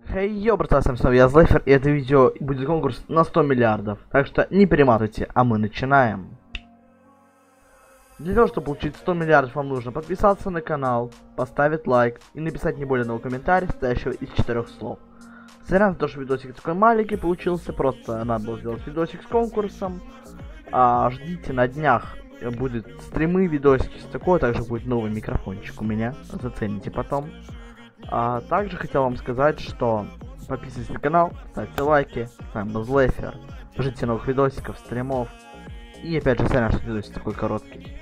Хей, йо, братва, всем снова я Злейфер, и это видео будет конкурс на 100 миллиардов. Так что не перематывайте, а мы начинаем. Для того, чтобы получить 100 миллиардов, вам нужно подписаться на канал, поставить лайк и написать не более одного комментария, состоящего из 4 слов. Сорян за то, что видосик такой маленький получился, просто надо было сделать видосик с конкурсом. Ждите, на днях будет стримы, видосики, все такое, также будет новый микрофончик у меня, зацените потом. Также хотел вам сказать, что подписывайтесь на канал, ставьте лайки, с вами был Злейфер, ждите новых видосиков, стримов. И опять же, сорян, что видосик такой короткий.